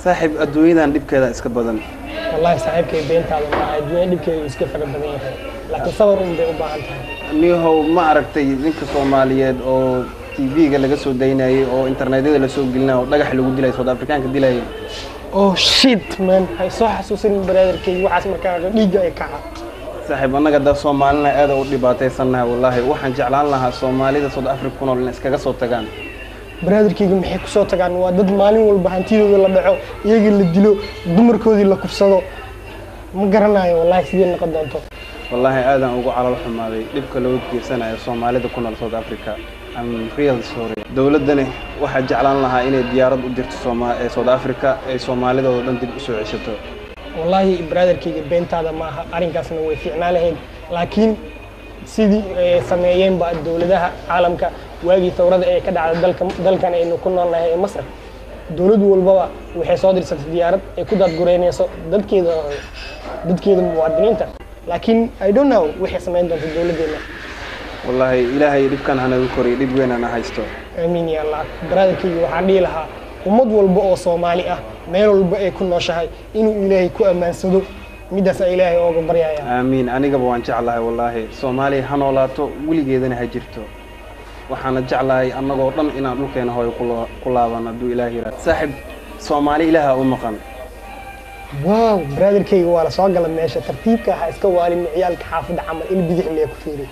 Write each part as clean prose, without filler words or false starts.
صاحب الدنيا ديب كذا إسكبدن والله صاحب كي بين تعالى مع الدنيا ديب كي إسكفر بدنيه لكن صورهم بأبعادها نيهو ما عرفتي ذيك الصوماليات أو TV قال لك سود ديناي أو إنترنت اللي سود قلنا ودقح اللي ودي لي سود أفريقيا كدي لي أوه شيت مان هاي صح حسوسين برادر كي وعاس مركان ديجا يكعب صاحب أنا قد الصومالنا هذا ودي باتي سنة والله وحن جعلان لها الصومالي سود أفريقيا كنا الناس كذا صوت تجان برادر كي محي كسو تجان وضد مالين والبهانتيلو ولا دعو يجي اللي دلو دمر كودي اللي كفصلو ما قرناي والله سيدنا قدامته والله آدم أقول على الحمادي دبك لو كي سنة الصومالي ده كنا لسود أفريقيا I'm real sorry دولتنا واحد جعلان لها إن ديارة وديرت سود أفريقيا الصومالي ده ودن تبي سوء عيشته والله برادر كي بنت هذا ما أرين كاسنا وفينا له لكن سيدي سمايين بعد الدولة ده عالمك واجي ثورة كده على دلك إنه كنا له مصر دولة والبابا وحصاد رسالة ديارة كده تقولين يسوع ضد كده مواطنين لكن I don't know وحي سماين ده في الدولة دي والله إلهي يدب كان هنا الكوري يدب وين أنا هايستو آمين يا الله برادر كي وحدي لها ومد والبقى صومالي ميل والبقى كنا شهاي إنه إلهي كو أمان صدو مدرسة إلهي أو بريا آمين أنا قبل أن الله والله صومالي هنولاتو ولي جيدنا هجرتو وحنا جعلها أنا قرطن إن أبوك أنا هو كلابنا دو إلهي صاحب صومالي إلها أمقن واو برادر كي ولا سواق لما يشة ترتيبك هيسكوالي من عيالك حافظ عمل إلي بديح اللي يكفيري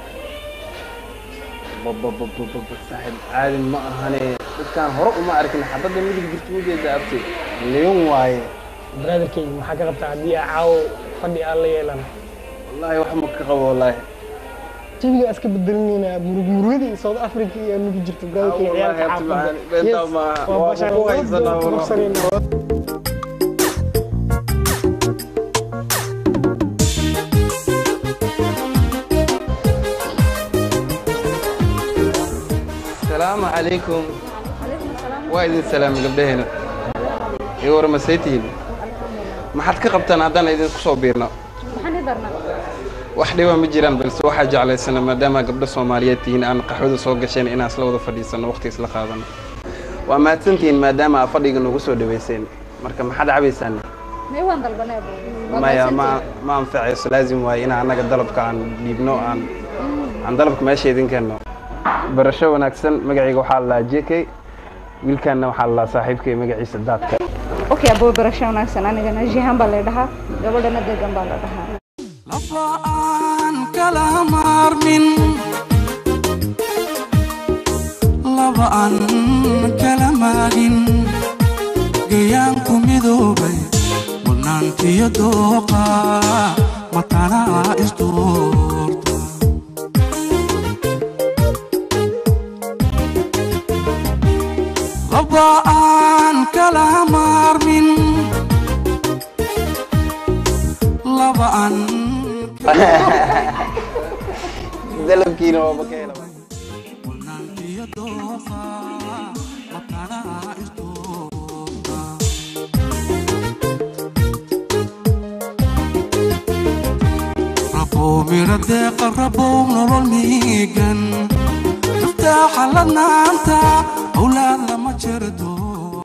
صاحب عادي ما هني كان هرق وما أعرف إن حضرت ميدي قلت وجه دابتي اليوم واي برادر كي محاكا قبطة دي عاو فدي الله يلان والله وحمك قوي والله تيجي أسكت بدلنينا مرودي صوت أفريقيا نيجي جبت برادر كي عيالك حافظ بنتو ما السلام عليكم. عليكم السلام. وعليكم السلام قبل هنا. يورا مسيتين. ما حد كقبتنا هذا إذا كصوبيرنا. ما حنقدرنا. واحدة ما مجران بس واحد جعل السنة ما دام قبل الصوماليين أنا قحوذ سوق شين إن أصله وضع فديسنا وقت يسلخ هذا. وما تنتين ما دام أفضل إنه قصوا دبيسين. مركب ما حد عبيسان. ما هو عند البنات. ما أنفعس لازم وإنا أنا قد ضربك عن لبنو عن ضربك ماشي يدين كأنه. برشوا ناكسن مقعي وحال جيكي ويلكن وحال صاحبك مقعي سداتك. أوكي أبو برشوا ناكسن أنا جنا جيهم بالله قبل أن ندرجم بالله لفان كلام أرمين لفان كلام أرين جيانكم يدوبي ونانتي يدوقا متانا إستور لفان كلام أرمين لفان دلم كيلو بكيلو ربو ميردي قربو من الميقن افتح لنا انت اولاد لما تشردو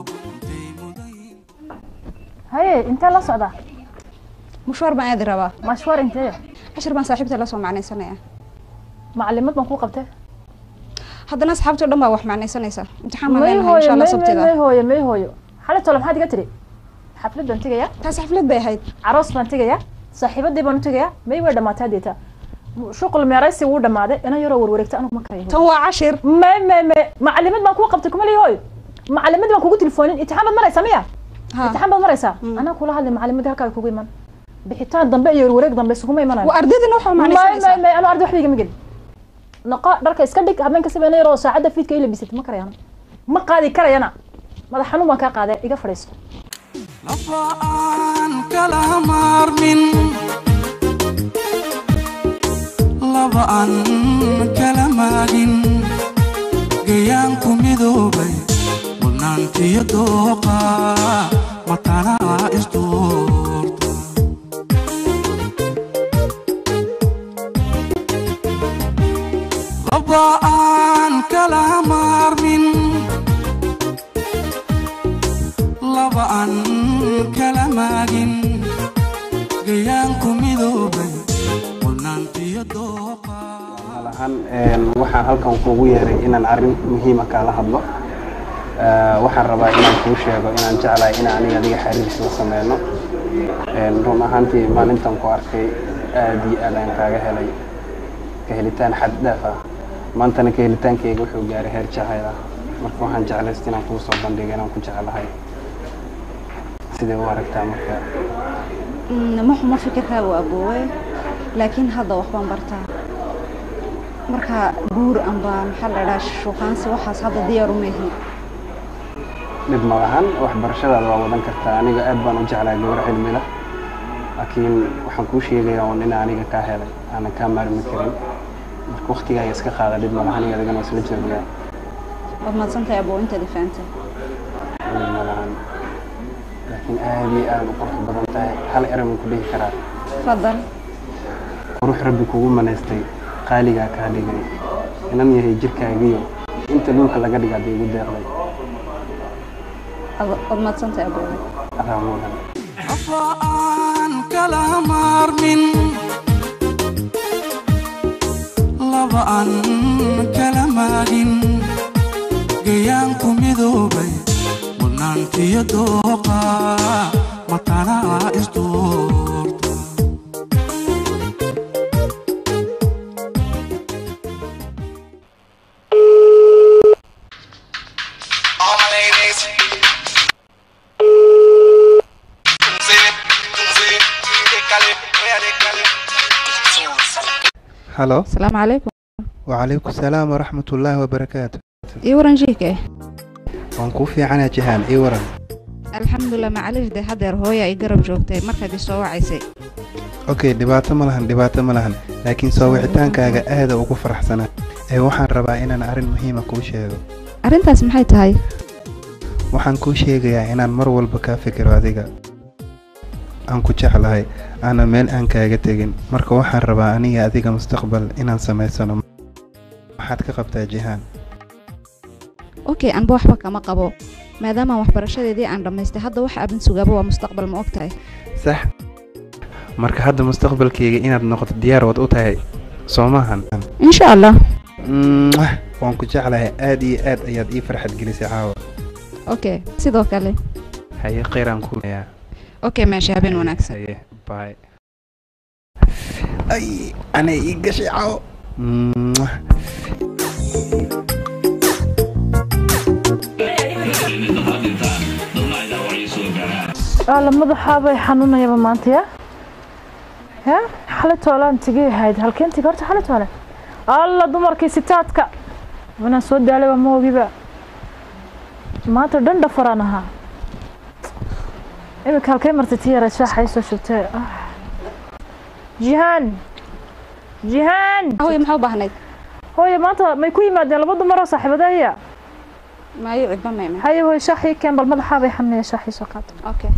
هاي انت لا صعده مشوار ما أدري ربا مشوار انت 10 بان صاحبتي لا سو معني سنه معلمات ما كو قبته هذا أصحابته دم واحد معني سنه امتحان ما لنا إن شاء الله سبتها ما هو حالته لما حد قتري حفلة بنت جاية تاس حفلة بهاي عروس بنت جاية صاحبة دي بنت جاية ما يورد ما تهديتها شغل ميراثي ورد ما هذا أنا يرى وروركت أنا ما كريه هو 10 ما معلمات ما كو قبتكم اللي هوي معلمات ما كو تليفونين اتحام مرة سمية اتحام مرة أنا كل هذا المعلمات هكذا كوجي من بحيتان ضمبي يورورك ضمبي سكومي منا وأرديد نوحه معني سنة ما أنا أرد واحد يجي نقاء درك إسكندك هبين كسبنا يرو ساعدة فيك إلى بيست ما كريانا ما قاعد كريانا ما حنو ما كقاعد إيجا فريس لفان كلام أرمين لفان كلام أرين جيانكم يدوبي ونانتي يدوقا متانا إستور لفان كلام أرمين laba aan kala maagin gayaanku midoobay qulnaantiyo dooqa malahan waxaan halkan kuugu yeeray inaan arrin muhiima kaala hadlo waxaan rabaa inaan kuu sheego inaan jeclahay in aniga adiga xiriir la sameeyno run ahaantii maalintan ku arkay aad iyo aad aan kaaga helay ka helitaan xad dhaaf ah maantana ka helitaankayga wuxuu gaaray heer jacayl ah marka waxaan jeclaystay inaan kuu soo bandhigo inaan ku jeclahay sidee u aragtaa marka ma xumo fikirkaa u aboowe laakiin hadda waxbaan bartaa marka guur amba maxaa la dhahaa shuqaansi waxaas hadda diyaar uma ihi dhib ma lahan waxbarashadaada waa wadan kartaa aniga aad baan u jeclahay gabar cilmi leh laakiin waxaan kuu sheegayaa un in aniga kaa helay aanan kaa maarmi karin marka waqtigaaga iska qaada dhib ma lahan iyo adigana isla joogaa waad mahadsantahay aboo intaad ifaantay ma lahan laakiin aad iyo aad u qurux badan tahay hal eray ku dhihi karaa fadal qurux rabbi kugu manaystay qaaligaa kaa dhigay inan yahay jirkaagiyo inta dhulka laga dhigaa bay igu deeqday waad mahadsantahay aboo adaa mudan afaan kala maarmin laba aan kala maagin gayaanku midoobay qulnaantiyo dooqa matanaa isdoorta هلو السلام عليكم وعليكم السلام ورحمة الله وبركاته اي وران جيك وانكو في عنا جهان اي وران الحمد لله معلش دي حدير هويا اي قرب جوجتay marka di soo wacaysay اوكي dhibaato ma lahan laakiin soo wicitaankaaga aad ugu faraxsana waxaan rabaa inaan arrin muhiim ah kuu sheego arrintaas maxay tahay waxaan kuu sheegayaa inaan mar walba ka fikiro adiga aan ku jeclahay ana meel aan kaaga tagin marka waxaan rabaa aniga adiga mustaqbal inaan sameysano waxaad ka qabtaa jihaan okay aan waxba kama qabo maadaama waxbarashadeedii aan dhameystay hadda waxa abin sugaabo waa mustaqbal ma ogtahay sax marka hadda mustaqbalkayga inaad noqoto diyaar wad u tahay soomahan insha Allah waan ku jeclahay aad iyo aad ayaad ii farxad gelisay caawa okay sidoo kale haye qeyraan ku leeyahay okay ماشي habeen wanaagsan haye bye ay ana ii gashay caawa ala madaxaabay xanuunayaba maanta ya xalatoolaan tigay ahayd halkeen tig horta xalatoole alla dumarkii sitaadka wanaan soo daalay waa moogiba maanta dhan dhafaraan ahaa imika halkay martay tii yara shaaxay soo shubtay jihaan hooyo maxaa u baahnayd hooyo maanta may ku yimaadeen laba dumar oo saaxiibadaya maayo cidba ma iman haye hooyo shaaxii keen bal madaxaabay xanuunaya shaaxii soo qaata okay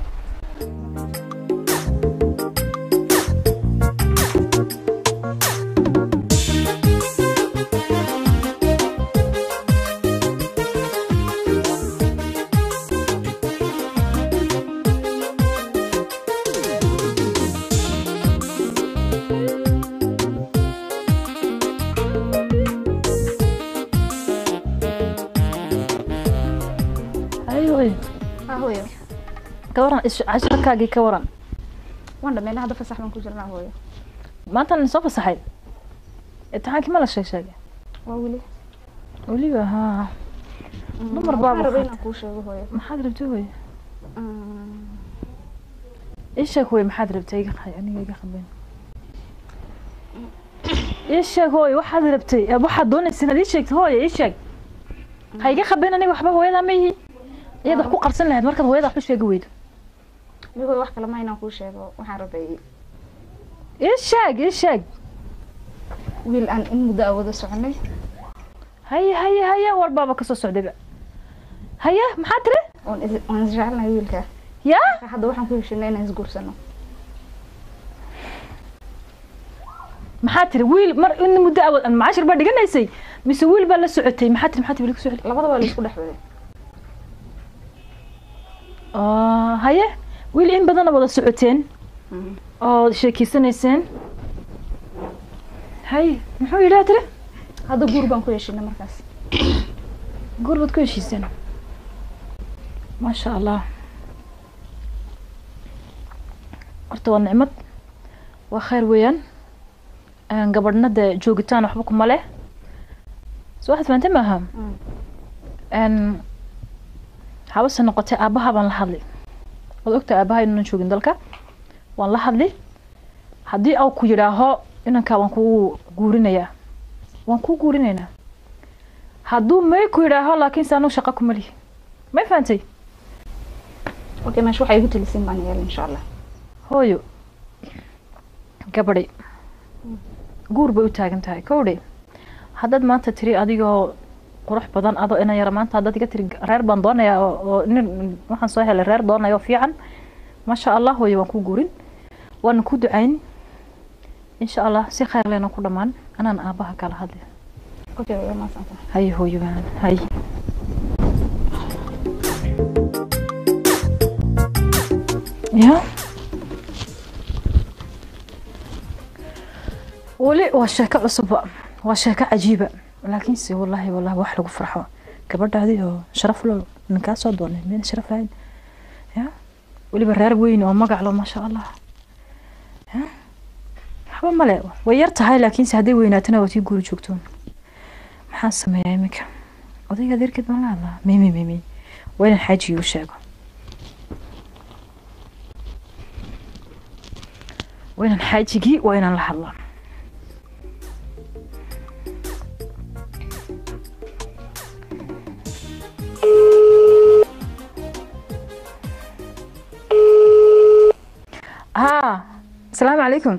hooyo كوران إيش عشرة كاجي كوران وانا من هذا فسح من كجرنا هويا ما أنت نصف صحيح التحاكي ما له شيء وولي ها نمر بابا ربينا كوشة هويا ما حد ربتوه إيش هو ما حد ربتي يعني يجي خبين إيش هو واحد ربتي أبو حد دون السنة دي شيء هو إيش هيجي خبين أنا وحبه هويا ده ميه iyada ku qarsan lahayd markaad hooyada wax sheegi weydo migo wax kale ma inaan ku sheego waxaan rabay sheeg wiil aan in muddo awada soconay haye war baaba ka soo socdayba haye maxaa tiri waan jeclahay wiilka ya hadda waxaan ku heshinay inaan isguursano maxaa tiri wiil mar in muddo awad aan maashir ba dhiganaysay mise wiil baa la socotay maxaa tiri wiil ku socday labadaba la isku dhaxwaday haye wiil in badan wada socoteen oo sheekeysaneyseen haye muxuu yidhaha tiri hadda guur baan ku heshiinay markaas guur baad ku heshiiseen maasha allah horta waa nicmad waa khayr weeyaan gabadhna dee joogitaan waxba kuma leh soo waxaad fahamtay maaha habase noqotay aabbaha baan la hadlay waad ogtahay aabbaha inuunan joogin dalka waan la hadli haddii au ku yidhaaho inankaa waan kuu guurinayaa waan kuu guurinaynaa hadduu may ku yidhaaho laakiin se anugu shaqa kuma lihi may fahantay okay meesha waxay igu talisin baan yeelay insha allah hooyo gabadhay guur bay u taagan tahay kowdhe haddaad maanta tiri adigoo qurux badan adoo ina yara maanta haddaad iga tiri reer baan doonayaa oo nin waxaan soo helay reer doonaya oo fiican maasha allah hooyo waan kuu guurin waana ku ducayn insha allah si khayr lehna ku dhammaan anaan aabbaha kala hadli okay waa maasanta haye hooyo baan haye ya weli waa sheeko cusubba waa sheeko cajiiba laakiinse wallaahi wax lagu farxo gabadhaadii oo sharaf loo ninkaa soo doonay meel sharaf lahayn ya weliba reer weyn oo magac lo maasha allah ya waxba male way yar tahay laakiinse hadday weynaatana waad ii guuri joogtoon maxaan sameeyaa iminka odayga adeerkeed baan la hadlaa mimi waa inaan xaaji u sheego waa inaan xaajigii waa inaan la hadlaa السلام عليكم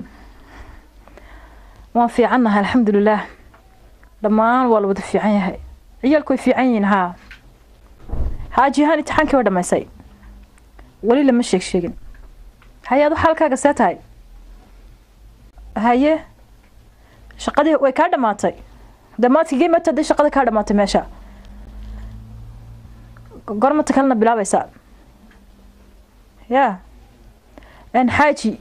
waan fiicannahay alxamdulilah dhammaan waa la wada fiican yahay ciyaalku way fiican yihiin haa haajihaan imtixaankii waa dhamaysay weli lama sheegin haye adu xaalkaaga see tahay haye shaqadii way kaa dhamaatay dhammaadkigii mata hadday shaqada kaa dhamaatay meesha gormata kalena bilaabaysaa ya xaaji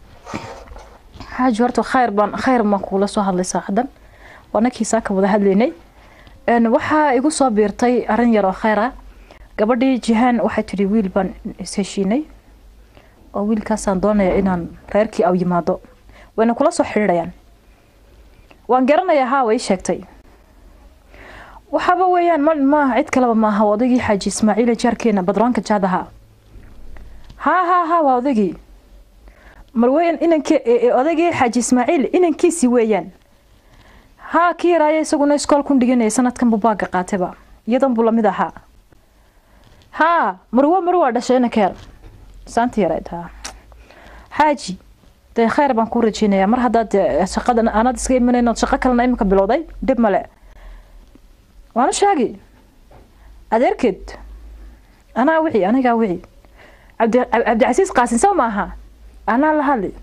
horta khayr baan kugula soo hadlay saacadan waana kiisaa ka wada hadlaynay waxaa igu soo biirtay arrin yar oo khayr ah gabadhii jihaan waxay tidhi wiil baan isheshiinay oo wiilkaasaan doonaya inaan reerkii aw yimaado wayna kula soo xidhiidhayaan waan garanayaa haa way sheegtay waxaaba weeyaan maaha cid kaleba maaha odaygii xaaji ismaaciile jaarkeena badroonka jaadaha haa waa odaygii marweyn inankii odaygii xaaji ismaaciil inankiisii weeyaan haa kii yaraaya isaguna iskool ku dhiganaya sanadkan buu baaga qaatayba iyadan buu lamid ahaa haa marwe waa dhashay inankeer saanti yarayd haa xaaji dee khayr baan kuu rajeynayaa mar haddaad shaqadan aanaad iska imanaynood shaqo kalena iminka bilowday dhib male waanu sheegi adeerkeed anigaa wici cabdicasiis qaasin soo maaha anaa la hadli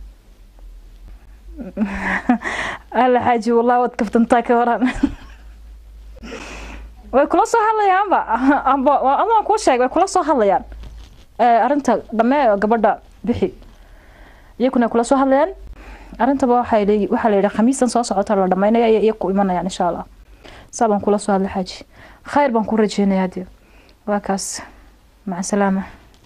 alla xaaji wallahi waad kaftantaa ka horan way kula soo hadlayaanba amaan kuu sheegay way kula soo hadlayaan arrinta dhammee gabadha bixi iyakuna kula soo hadlayaan arrintaba waxaa la yidhi khamiistan soo socota la dhammaynaya iyo ku imanayaan insha allah saa baan kula soo hadlay xaaji khayr baan ku rajeynayaa dee waa kaas maca salaama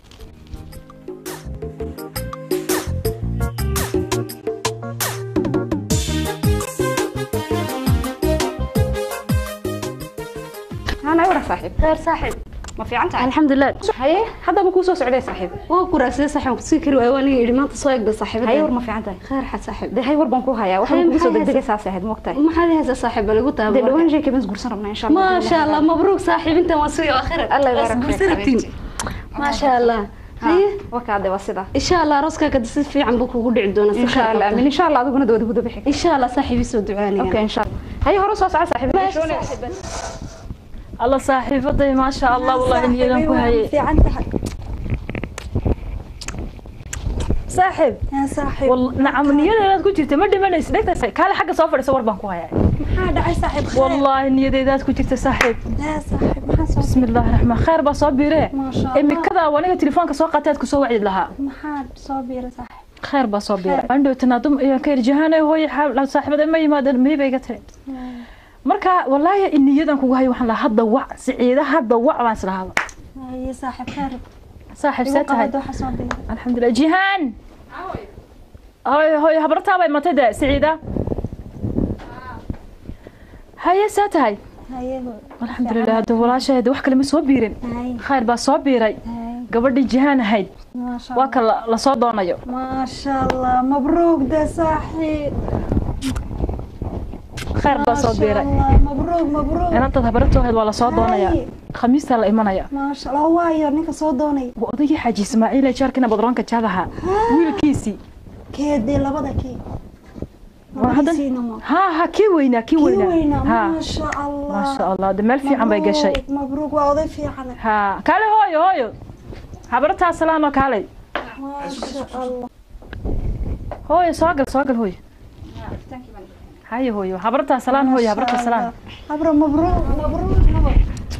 صاحب خير صاحب ما في عنتها الحمد لله هي هذا بكو سو سعودي صاحب وكراسي صاحب سكر واني ما تصايق صاحب هي ور ما في عنتها خير حد صاحب ده هي ور بنكو هيا waxaan ku soo degdegay saaxib moqtay ما هذه هذا صاحب lagu taabo ده دوان جيك بس قرصنا ربنا ان شاء الله ما شاء الله مبروك صاحب انت وصي اخر الله يبارك فيك ما شاء الله هي وكاده وسدا ان شاء الله راسك قد si fiican buu kugu dhici doona ان شاء الله من ان شاء الله aduguna dawada gudo bixi ان شاء الله صاحبي soo ducaanaya اوكي ان شاء الله هي hore soo socod saaxib الله صاحبتي ما شاء الله والله إني يدن كهاي في عنتها صاحب يا صاحب والله نعم نيادي كنت جرت ما دمنيس دغتا كاله حق سو فدhiso war baan ku hayaa maxaa dhacay saaxib والله نيادي ku jirta saaxib لا صاحب maxaa soo بسم الله الرحمن خير بصابيره ما شاء الله. إمي كذا وانا تليفونك سو قاتات كسو وعد لها maxaad soo biiray saaxiib خير بصابيره عنده تنادم يا كير جهانه هو يحاول صاحبته ما يمادن ما يبي قتل marka wallahi iniyadan kugu hay waxaan la hadda wac siciida hadda wac waan islahaa haye saaxiib khayr saaxiib saatahay waxa soo biiray alxamdulillah jihaan هاي habartaa bay matay siciida haye saatahay haye alxamdulillah hada walaasheed wax kale ma soo biirin khayr baa soo biiray gabadhii jihaan ahayd waa ka la soo doonayo ما شاء الله مبروك ده صاحي خير بس صبيرة مبروك مبروك أنا أنت هبرت واحد ولا صوت دونيا خميس هلا إيمانيا ما شاء الله واير نيك صوت دوني وأضيع حاجة إسماعيل يشاركنا بدران كتشادها ويل كيسي كيدي لبدا كي وهذا ها كي وينا كي وينا ها ما شاء الله ما شاء الله ده ملفي عم بيجي شيء مبروك وأضيف في حنا ها كالي هوي هبرتها سلامة كالي ما شاء الله هوي صاقل هوي هاي هوي هبرتها سلام هوي هبرتها سلام عبر مبروك مبروك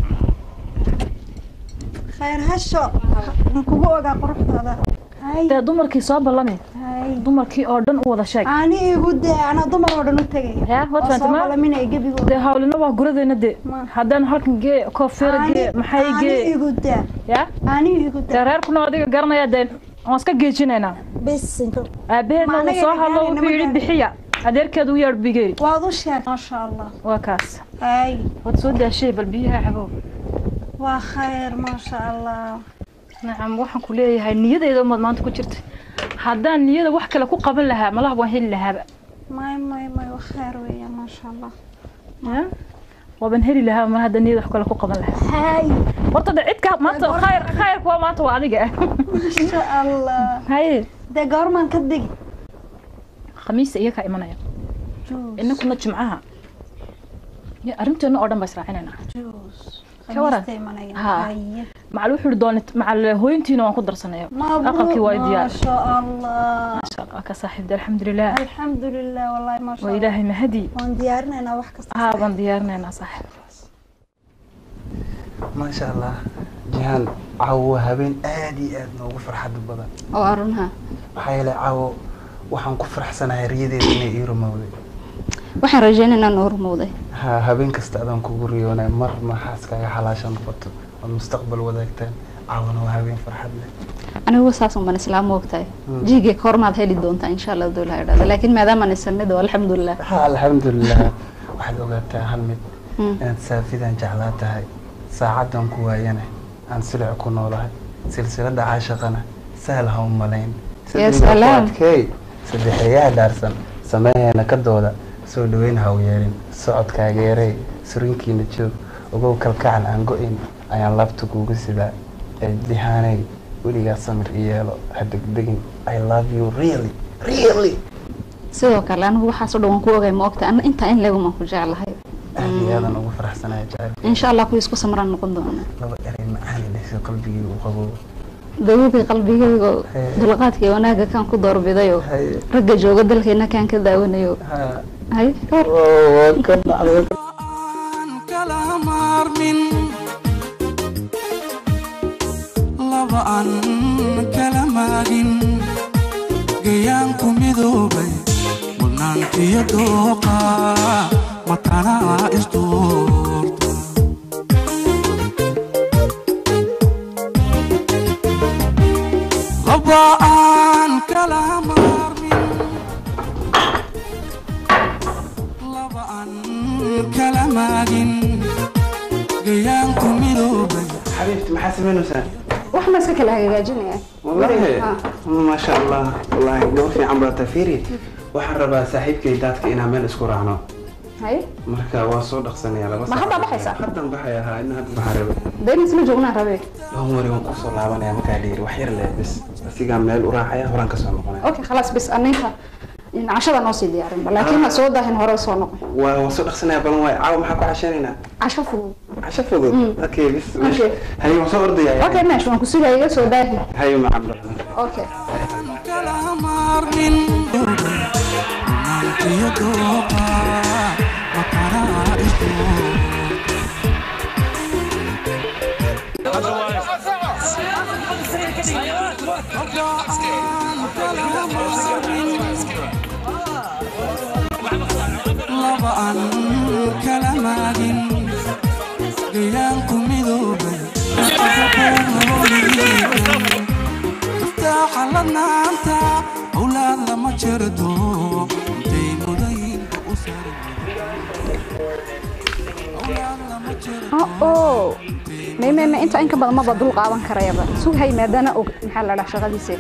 خير هشو نكوغو اوغا قرحدادا هاي ده دمركي soo ballamay هاي dumarkii oo dhan u wada sheeg ani igu daa ana dumar oo dhan u tagay ها wad faantama ballaminay gabigo de hawlina waa guradeena de haddaan halkan gee koofeer gee maxay gee ani igu daa ya ani igu daa reerkuna adiga garanaya de waan iska geejinaynaa bes aabeena uu soo hadlo wuxuu yidhi bixiya adeerkeedu u yeedh bigeeri waad u sheeg ma sha Allah waa kaas هاي wad soo daashay bal biyaha cabo waa khayr ma sha Allah nacam waxaan ku leeyahay niyadeyda umad maanta ku jirta haddaan niyada wax kale ku qaban lahaa malaha waan heli lahaaba may waa khayr weeyaa ma sha Allah وبن هلي لها ما هذا نيد حكوا لكم قبل لها هاي ورطة عدك ما خير كوا ما تو عليك ما شاء الله هاي ده قرمان كدق خميس إياك إيمانيا إنكم نجمعها يا أرنت إنه أردن بس راعينا جوز كورا ها مع الوحدة دونت مع الهوينتين وأقدر سنة أقل كوايد ما شاء الله ما شاء الله كصاحب ده الحمد لله الحمد لله والله ما شاء الله وإلهي مهدي ونديارنا أنا وحكست ونديارنا أنا صاحب ما شاء الله جهان عو هبين آدي نوقف فرحة بدن oo arunha waxay la caawo waxaan ku faraxsanahay riyadeeda inay ii rumowday waxaan rajaynaynaa inaan hormowday habeen kasta adaan kugu riyoonay mar ma xaaskaaga xalaasha noqoto oo mustaqbal wadaagtaan caawna waa habeen farxad leh anigu saas un baan islaam moogtahay jiigay kormaad heli doontaa insha Allah dawlaha idhaahdo laakiin maadaama aan sanado alxamdulillah alxamdulillah waxaad ogaataa hal mid inaad saafidan jeclaa tahay saacadan ku waayana aan silic ku noolahay silsilada caashaqana sahal ha u malayn يا سلام saddexeeyaha dhaarsan sameeyana ka dooda soo dhaweyn ha u yeelin socodkaaga yaray surinkiina joog ogow kalkacal aan go-in ayaan laabta kuugu sidaa jihaanay weligaa samir i yeelo ha degdegin I love you really sidoo kale anigu waxaas oo dhan waan ku ogay ma ogta inta in leego ma ku jeclahay aad iyo aadan ugu faraxsanahay jecel insha Allah ku isku samran noqon doona laba eray macaan dhexda qalbigii u qabo dawladda qalbigayga dulqaadka wanaaga kan ku doorbidayo ragga jooga dalkeena kan ka daawanayo hay kan dhacday kala marmin laba an kala maagin gayaan ku midoobay wadnaantiyo dooqa matana isdoorta labaan kala marmin labaan kala maagin gayaan ku midoobay حبيبتي ما حاسب منه سنة wax ma iska kala hagaajinaya والله ما شاء الله والله نور في عمرة تفيري وحرب صاحبك داتك إنها مال اسكو رعنو hay مركا واسو دقسني على بس ما حدا بحيسا حدا بحيها إنها بحاربة dayna isla joognaa rabe هم وري وقصوا لعبنا يا مكالير وحير له بس قام مال وراحة هوران كسر مقنع okay خلاص بس أنيها إن عشرة نوصي ديارين لكن سودا هن هراء صنع واسو دقسني بلون عاو محكو عشاننا عشفوا عشان فضل اوكي بس هاي مصور ضيع اوكي ماشي ما كسر هي سوداء هاي مع عبد الرحمن اوكي kala marmin wadnaantiyo dooqa matana isdoorta labaan kala maagin gayaanku midoobay iftaaxa ladnaanta awlaad lama jirto intay mudayinka u saran awlaad lama jirto ما انت انك ما بدل قاwan karayaba sug hay maadana og maxaa la shaqadiisa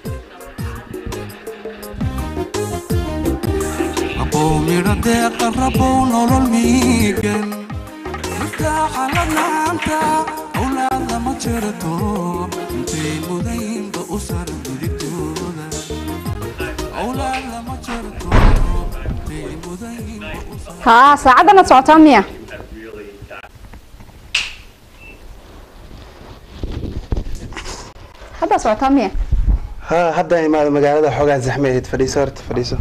mira deeqa rabow nolol miigan iftaaxa ladnaanta awlaad lama jirto intay mudayinka u saran dirigtooda awlaad lama jirto intay mudayinka u saran ha saacadana socotaa miya هذا سويتها مية ها هدا ما مقالة حوجة زحمة فديسارت فديسو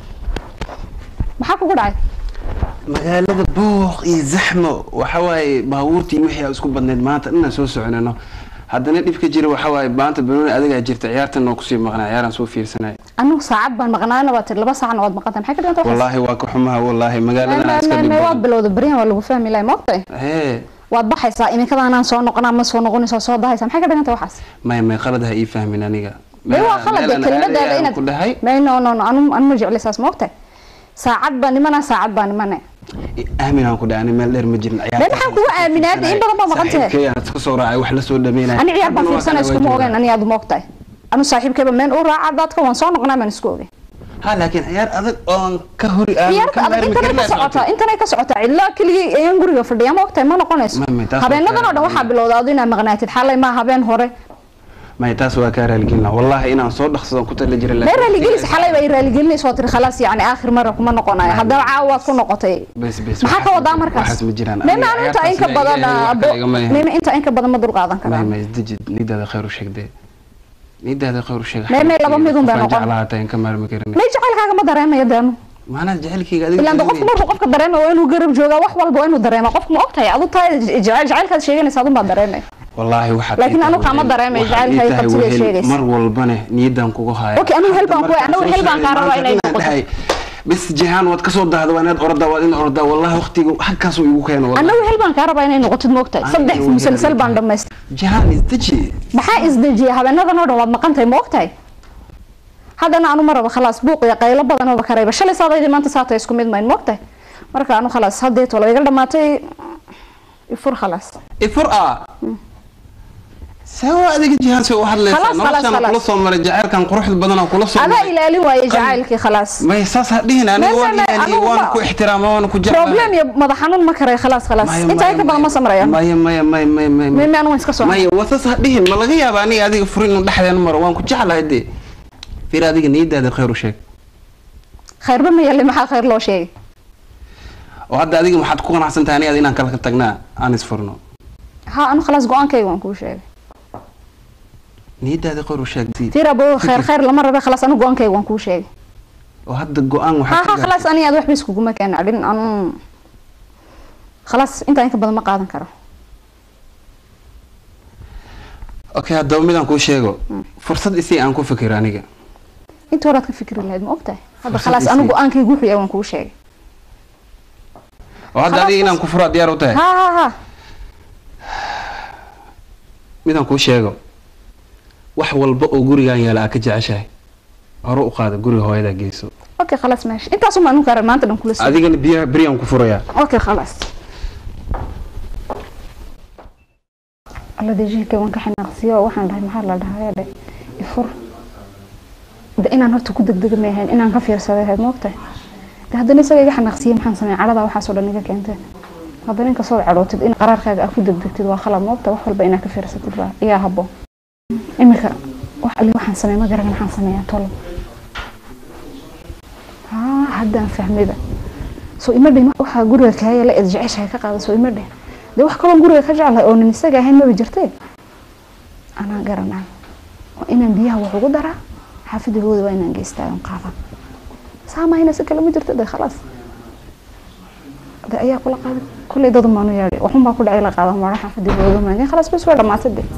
محاكو قرعي مقالة بوق زحمة وحواي باورتي وحيا اسكو بدنيد مانتا إنا سوسو عنانو هدا نديف كجيري وحواي بانتا بنوني أدقا جيرت عيارتا نوكسي مغنى عياران سو فير سناي أنو ساعد بان مغنانا باتر لبا ساعة نواد مقاطع محاكو دي انت والله واكو حمها والله مقالة أنا اسكا دي ما بلو دبرين ولا بفهمي لاي موقتي هيه waad baxaysaa iminka aanan soo noqonaa ma soo noqonayso soo dahaysa maxay ka dhiganta waxaas ma khaladaha ii fahmin aniga ma waa khalad kelmadada inaad ma no anu ma jeclay saas moogtay saacad baan nimana saacad baan nimana aamin aan ku dhaani meel dheer ma jirin ciyaar maxaan kugu aaminaad in badan baa maqantay kayaan iska soo raacay wax la soo dhameynay ani ciyaar baan fiirsanay isku moogeen ani aad moogtay anu saaxiibkayba meel u raaca dadka waan soo noqonaa man isku ogeey ها لكن عيار أذك أن كهوري أنت كسعة إلا كل ينقري في الديام وقتها ما نقنص هبين نظر ده واحد بالوضعنا مغنات الحالة ما هبين هوري ما يتاسوا كاره الجنة والله إنا صوت خصوصا كنت اللي جري مرة اللي جلس حالة بيرة اللي جلس صوت خلاص يعني آخر مرة كمان نقنا هذا عاوز كنا قطعي بس ما حكوا ده مركز ما أنت إنك بدنا ما أنت إنك بدنا مدرك هذا كلام ما يزدج نيدا خير وشك ده نيدا هذا خير وشيء ما لبا ميدون بينهم جعلها تين كمال مكرني ما يجعل حاجة ما دريمة يدانو ما أنا جعلك قاعد إلا قف مرة قف دريمة وينو قرب جوجا وحول بوينو دريمة قف ما أقطع عضو تاي جعل هذا شيء يصادم بعد دريمة والله واحد لكن أنا كمان دريمة جعل هاي تبصير شيء مر والبنه نيدا كوجها أوكي أنا هلبان كارو إني بس جهان واد كسو دهدا وانad orda waad in orda wallahi waqtigu halkaas uu igu keeno wallahi anna helban ka rabaa inay noqotid moogtay saddex musalsal baan dhameystay jahan isdaji maxaa isdaji habeenadan oo dhan waad maqantay moogtay hadana aanu maraba khalaas buuq iyo qaylo badan oo karayba shalay saadaydi maanta saata isku mid mayn moogtay marka aanu khalaas hadii tolo iga dhamaatay ifur khalaas ifur سوى هذيك الجهاز سوى واحد ليس أنا كل صوم رجع كان قروح البدن أو كل صوم هذا إلى لي ويجعلك خلاص ما يساس هدينا أنا وأنا كو احترام وأنا كو جرب بروبلم يا مضحنون مكري خلاص أنت هيك بدل ما سمريا ما أنا وينك ما يوساس هديهن ما لغيها باني هذيك فرين ودحدا مرة وأنا كو جعل هدي في هذيك النيد هذا خير وشيء خير بما يلي ما خير له شيء وهذا هذيك ما حد تكون أحسن تاني هذينا كلك تجنا أنا سفرنا ها أنا خلاص قوان كي وأنا كو شيء نيدا هذا خير وشيء ترى بو خير لما ربي خلاص أنا قوان كي وانكو شيء وهذا القوان وحتى خلاص أنا أروح بيسكو ما كان عدين أنا خلاص أنت بدل ما قاعد نكره أوكي هذا ميدان كل شيء فرصة إسي أنكو فكر أنيجا أنت وراك فكر اللي هذا مقطع هذا خلاص أنا قوان كي يقول وانكو شيء وهذا اللي أنا كفر ديارو تاعي ها ميدان كل شيء wax walba oo gurigan yaala ka jeceshahay hore u qaada guriga hooyada geeso okay خلاص ماشي انت اصلا ما نكرر maanta dhan kula soo adigana biriyan ku furaya okay خلاص alla dejiga waan ka xanaaqsiyo waxaan dhahay maxaa la dhahay ifur inaan horta ku degdeg ma ahayn inaan ka fiirsado ahayd moogtay haddana isaga iga xanaaqsiyo maxaan sameeyay calada waxa soo dhan iga keentay haddana inka soo carootid in qaraarkaaga aad ku degdegtid waa khalad moogtay wax walba inaad ka fiirsatid baa iyaa habo imika wax ali waxaan sameeyay ma garan waxaan sameeyaa tolo haddaan fahmida soo imadhay waxa guriga kaaya la jeceshahay ka qaado soo imadhay de wax kale guriga ka jecel oo nin isaga ahayn ma jirtay ana garanay inaan biyaha wax ugu daraa xaafidooda waa inaan geystaa oo qaada saamaayna si kale ma jirto de khalaas ده أيها كل قاعد كل ده ضمانه يعني وهم بقول عيلة قاعدة ما راح أفدي بقولهم خلاص بس ولا ما تصدق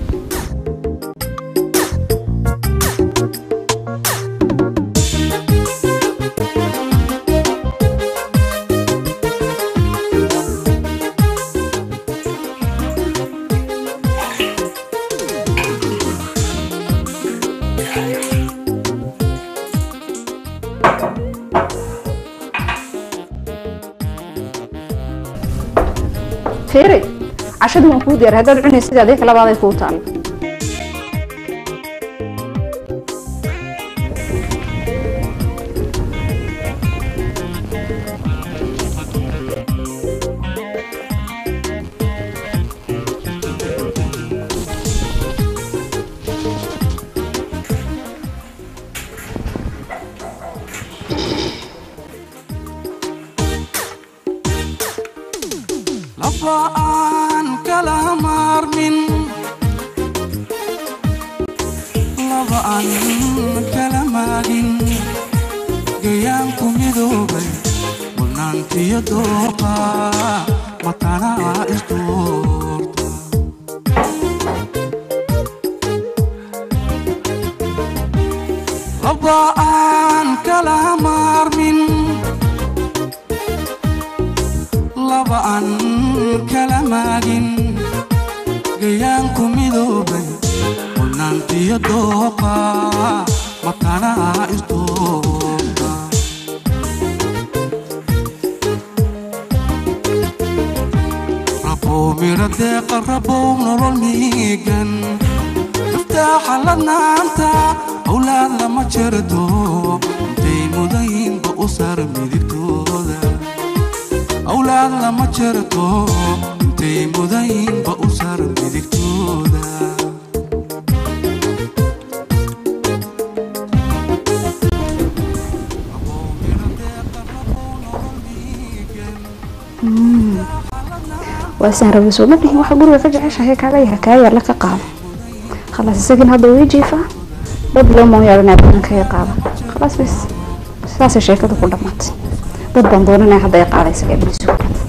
فيري عشان ما كود ير هذا العني سيد هذيك لا بعض يفوتان لبان كلام أرمين لبان كلام أرمين جيانكم يدوبي ونانتي يدوبا متانا إستورتا لبان كلام أرمين labaan kala maagin gayaanku midoobay qulnaantiyo dooqa matana isdooqa rabow mira deeqa rabow nolol miigan iftaaxa ladnaanta awlaad lama jirto intay mudaynba u sar midigtooda أولاد لما جرتو انتي مدين بأسر بدكتودا وأسان ربي سوما بيه واحد قروا فجأة عيش هيك عليها كاير لك قاعدة خلاص السجن هذا ويجي رب لو ما يعلن عن كاير قاعدة خلاص بس ساس الشيء كده كله مات dad baan doonanay hadda ay qaadaysa ee bilisu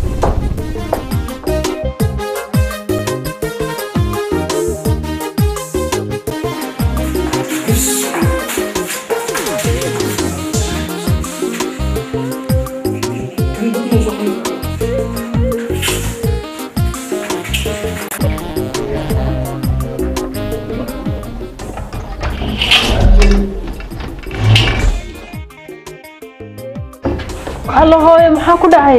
الله هو محا ku dhacay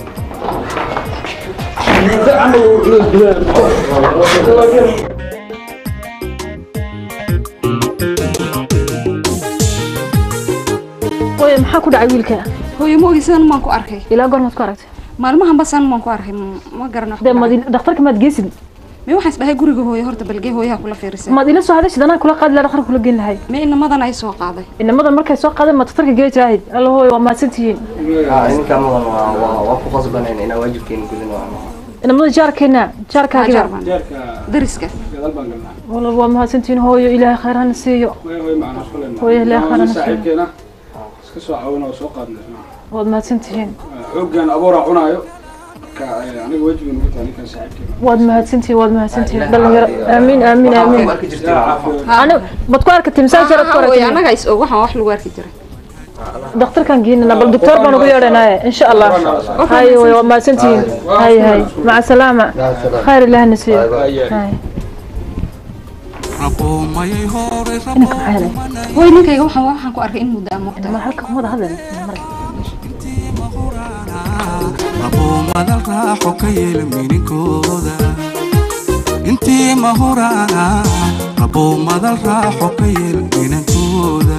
maxaa ku dhacay wiilka hooyo ma ogeysan maan ku arkay ilaa goormaad ku aragtay maalmahan basan maan ku arkay ma garanayo dhakhtarka maad geysid ما waxaan isbahay guriga hooyo horta balgee hooyaha kula fiirisay maad ila soo hadashay danaa kula qaad la dhakhtar kula geen lahay ma inamadan ay soo qaaday inamadan markay soo qaadeen ma dhakhtarka geey jiraahid alla hooyo waa maasantihiin inka madan waa ku qasbaneen inaa waajibkeena gudin inamada jaarkeena jaarkaaga dariska والله waa maasantihiin hooyo ilaahay khayr hana siiyo hooyo ilaahay khayr hana siiyo iska soo caawina oo soo qaadnaa waad maasantihiin xooggan abuura cunaayo aniga wajigan ugu tahay ninkan saaxiibkeena waad mahadsantihiin dhalinyaro amiin amiin amiin ana bad ku arkatay masaajid ku arkay anaga is og waxaan wax lagu arki jiray dhakhtarkan geynina bal doctor baan ugu yeedhanaa insha Allah hay waa mahadsantihiin hay maca salaama khayr ilaahay nasiib hay rabomayay hore hooy ninkayga waxaan ku arkay in muddo aan muuqdo ma halka kuma hadlan ربو مدى الراحو كيل مينكودا انتي مهورانا ربو مدى الراحو كيل مينكودا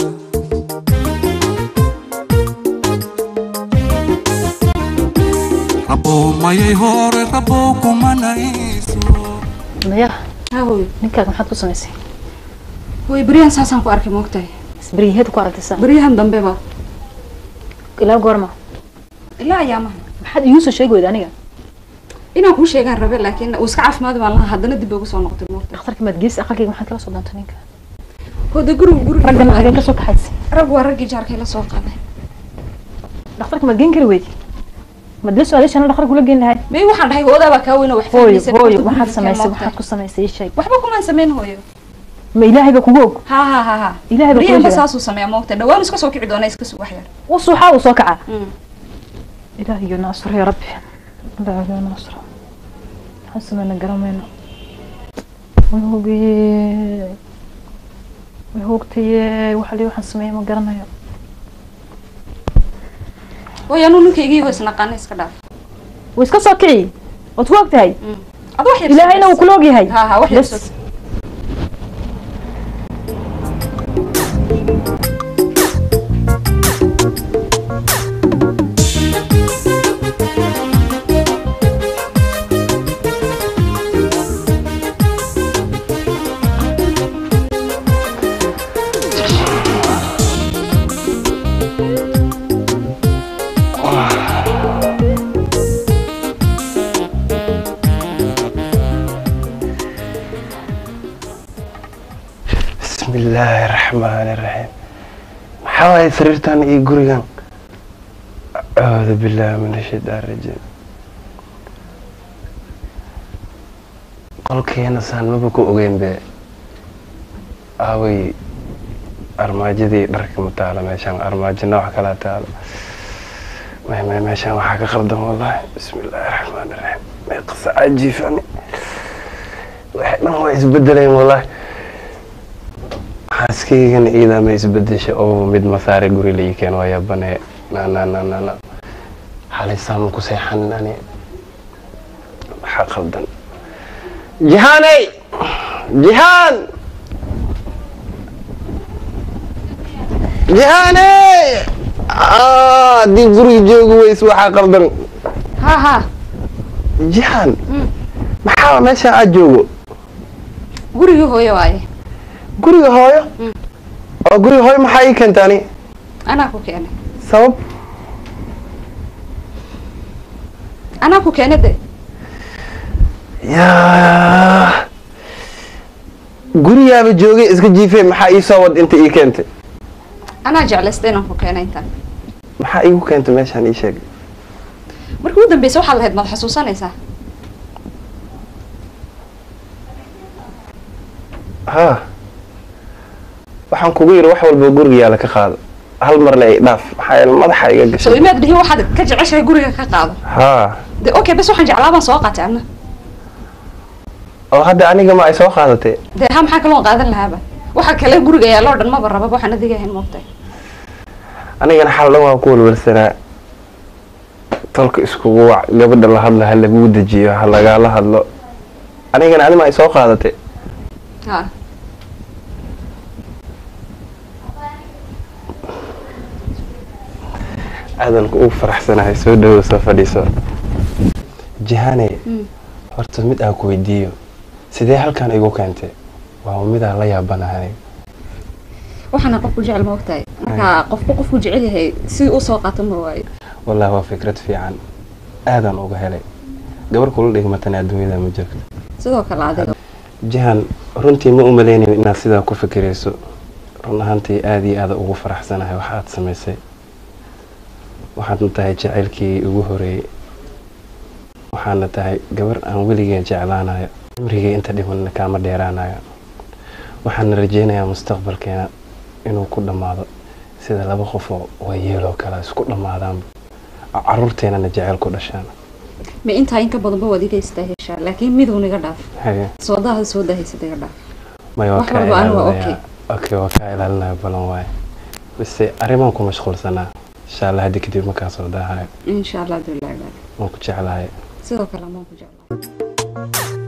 ربو ما يهور ربو كمانا يسو ميا هاوي ninkaad maxaad ku samaysay hooy bariyan saasaan ku arkay moogtahay isbariyeed ku aragtay bariyahan dambe ba ilaa goorma ilaa ayaamaha maxaad iigu soo sheegi weyday aniga inaan kuu sheegaan rabe laakiin uu iska caafimaad baan lahaa haddana dib ugu soo noqotay moogta dhakhtarka maad gees aqalkayga maxaad kala soo doontay ninka hooda guriga raggan ageen ka soo kaxaysay rag waa raggii jaarkay la soo qaaday dhakhtarka maad geen kari weyday مدرسة ليش أنا دخلك ولا جين لهاي ما يوحنا هاي هو ده بكون هوي هوي واحد سميسي واحد كسميسي شيء وحبكم ما نسمين هوي ما إلهي بكوجوك ها إلهي بريان بكوجوك بس أسوس سميع موقت دوام اسكو سوكي عدونا اسكو وحير وصوحة وصوكعة إلهي يا ناصر يا ربي لا يا ناصر حسنا نقرمين ويهوقتي وحلي وحن سميع ما قرنا يا ويا نونو كيجي هو سنقان اسكداف ويسكا صوكي وتوقتي هاي هذا وحير إلهينا وكلوجي هاي ها وحير بس بسم الله الرحمن الرحيم حواي سريرتان اي غوريغان اعوذ بالله من الشيطان الرجيم قلكينا سان مبكو اوغين بي اوي ارماجدي درك متاله ميشان ارماجنا wax kala taalo ما ميشان waxa ka qaldan wallahi بسم الله الرحمن الرحيم ما قص عجيفني waxna way isbedeleen wallahi حاسكيغن إذا ما يسبدش أو مد مثاري قولي لي كان ويا بني لا حالي سامو كسيحن أنا حق الدن جهاني جهان دي قولي جوجو يسوى حق الدن ها جهان ما حاول ماشي أجوجو قولي هو يواي guriga hooyo oo guriga hooyo maxaa ii keentani anaa ku keenay sabab anaa ku keenay de yaa gurigaaba joogay iska jiifay maxaa ii soo wad inta ii keentay anaa jeclaystay inaan ku keenay intan maxaa iigu keentay meeshaan ii sheeg markii ugu dambeysay waxaad lahayd maad xasuusanaysaa ها waxaan kugu yiri wax walba guriga yaala ka qaado hal mar la dhaaf maxay madaxa iga gashay soo imaad dhihi waxaad ka jeceshahay guriga ka qaado ha de okay bas waxaan jeclaabaan soo qaatay anna oo hadda aniga ma ay soo qaadatay de ha maxaa kaloon qaadan lahaaba waxa kale guriga yaalo dhan ma baraba waxaan adiga ahayn moogtay anigana xal waa ku walwalsanaa talka iskugu wac gabadha la hadla hal lagu dajiyo hal laga la hadlo anigana anima ay soo qaadatay ha aadan ku faraxsanahay soo dhawo soo fadhiiso jihane horta mid aan ku weydiiyo sidee halkan igu keentay waa mid aan la yaabanahay waxaan qofku jecel ma ogtahay marka qofku jecel yahay si uu soo qaato ma waayo wallahi waa fikrad fiican aadan uga helay gabar kula dhigmatan adduunyada ma jirto sidoo kale adiga jihan runtii ma u maleynay inaad sidaa ku fikirayso run ahaantii aad iyo aad ugu faraxsanahay waxa aad samaysay waxaad tahay jacaylkii ugu horeeyay waxaana tahay gabar aan weligeen jeclaanayo cimrigay inta dhimanna kaama dheeraanayo waxaan rajeynayaa mustaqbalkeena inuu ku dhamaado sida laba qof oo waayeelo kala isku dhamaadaan caruurteenana jacayl ku dhashaan ma inta in ka badan ba wadiga istaahesha laakiin mid uu niga dhaaf soo daahaysa diga dhaaf ma waa ka ilaalinaya okay waa ka ilaalinaya balan waay bas arrimaan ku mashquulsanaa insha Allah hadii kadib markaa soo daahayo insha Allah dulaaga waan ku jeclahay sidoo kale ma ku jeclahay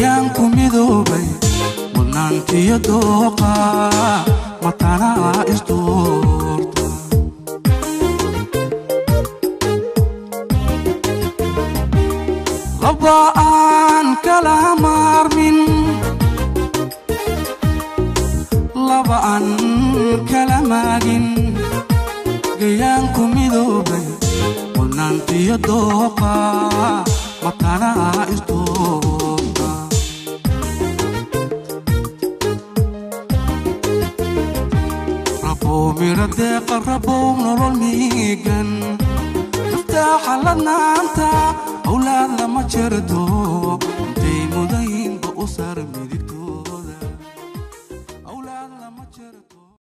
gayaanku midoobay mudnaantiyo dooqa matanaa isdoorta laba aan kala maarmin laba aan kala maagin gayaanku midoobay mudnaantiyo dooqa matanaa isdoorta rabow mira deeqa rabow nolol miigan iftaaxa ladnaanta awlaad lama jirto